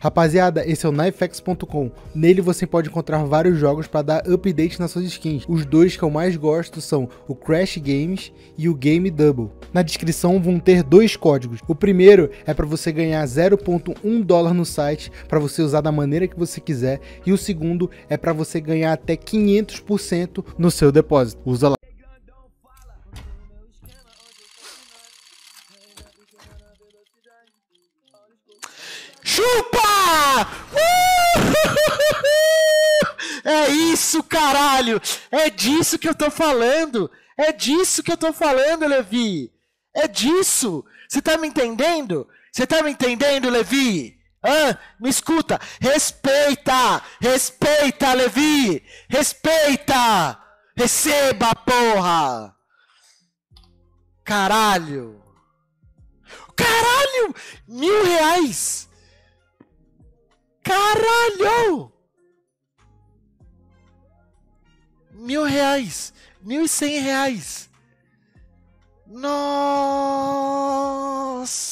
Rapaziada, esse é o knifex.com. Nele você pode encontrar vários jogos para dar update nas suas skins. Os dois que eu mais gosto são o Crash Games e o Game Double. Na descrição vão ter dois códigos. O primeiro é para você ganhar 0,1 dólar no site, para você usar da maneira que você quiser. E o segundo é para você ganhar até 500% no seu depósito. Usa lá. Chupa! É isso, caralho! É disso que eu tô falando! É disso que eu tô falando, Levi! É disso! Você tá me entendendo? Você tá me entendendo, Levi? Hã? Me escuta! Respeita! Respeita, Levi! Respeita! Receba, porra! Caralho! Caralho! R$1.000! Caralho! R$1.000, R$1.100. Nossa!